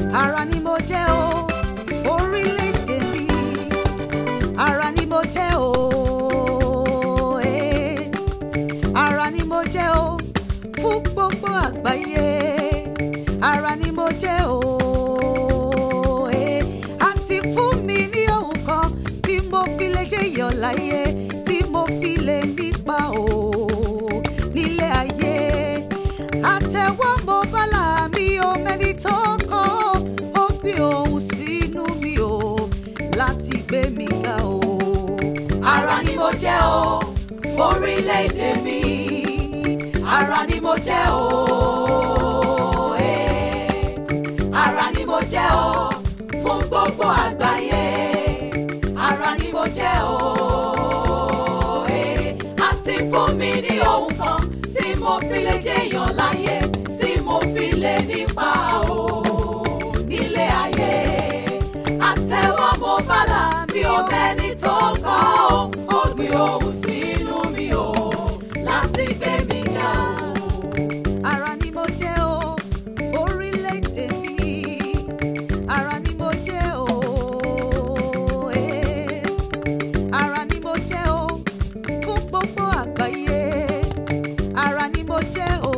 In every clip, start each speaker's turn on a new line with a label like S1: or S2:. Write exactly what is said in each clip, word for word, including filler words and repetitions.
S1: ara ni mo jẹ́ o orílẹ̀-èdè mi, ara ni mo jẹ́ o, eh. ara ni mo jẹ́ o fún gbogbo àgbáyé, ara ni mo jẹ́ o, eh. àti fún mi ní ohun kan tí mo fi lè jẹ́ èèyàn láyé, tí mo fi lè nípa o nílé ayé. Àtẹ́wọ́ mo bálà mi ò mẹ́ni tó kọ́, ó gbé ohùn sínú mi o láti gbé mi ga o. Ara ni mo jẹ́ o fórílẹ̀-èdè mi, ara ni mo jẹ́ o, eh. ara ni mo jẹ́ o fún gbogbo àgbáyé, ara ni mo jẹ́ o, eh. àti fún mi ní ohun kan tí mo fi lè jẹ́ èèyàn láyé, tí mo fi lè nípa o nílé ayé. Àtẹ́wọ́ mo bálà mi ò mẹ́ni tó kọ́ o, ó gbé ohùn sínú mi o láti gbé mi ga o. Ara ni mo jẹ́ o orílẹ̀-èdè mi, ara ni mo jẹ́ o, eh. ara ni mo jẹ́ o fún gbogbo àgbáyé, ara ni mo jẹ́ o,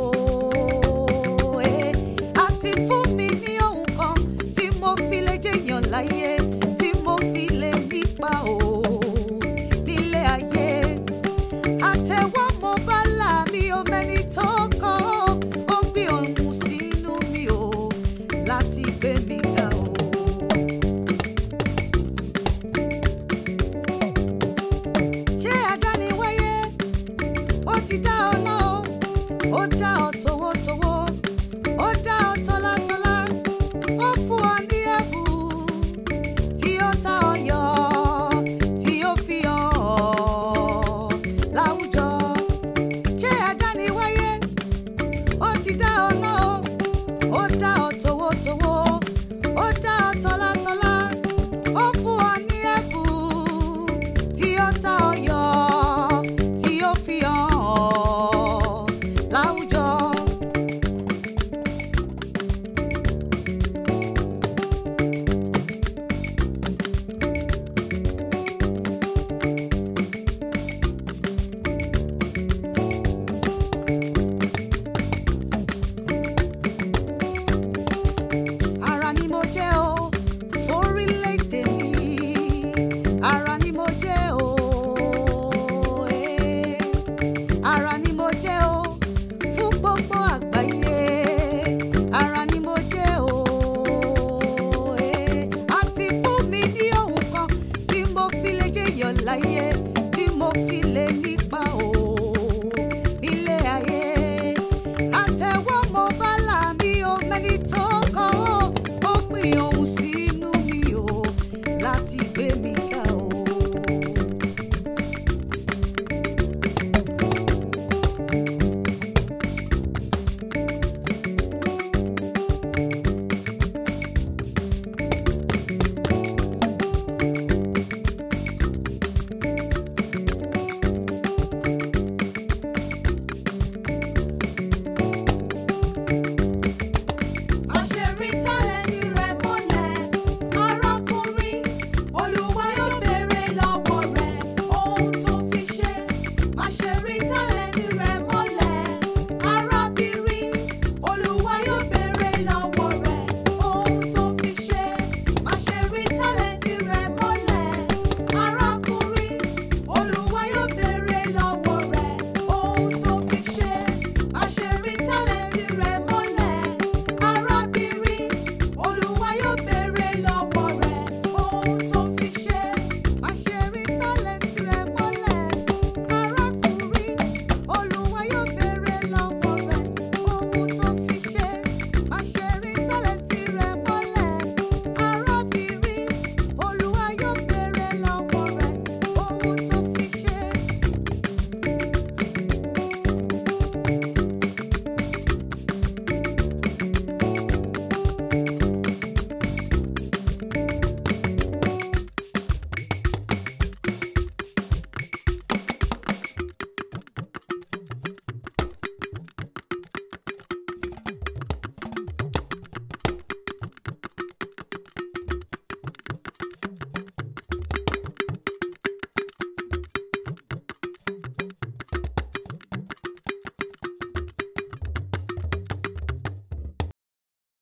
S1: eh. àti fún mi ní ohun kan tí mo fi lè jẹ́ èèyàn láyé, tí mo fi lè nípa o nílé ayé. Àtẹ́wọ́ mo bálà mi ò mẹ́ni tó kọ́, ó gbé ohùn sínú mi o láti gbé mi ga o. Ṣé adániwáyé ó ti dá ọ náà o, ó dá ọ towótowó, ó dá ọ tọ́látọ́lá, ó fún ọ ní ẹ̀bùn tí ó ta ọ yọ, tí ó fi hàn ọ́ láwùjọ. Ṣé adániwáyé ó ti dá ọ náà o, ó dá ọ towótowó, ó dá ọ tọ́látọ́lá.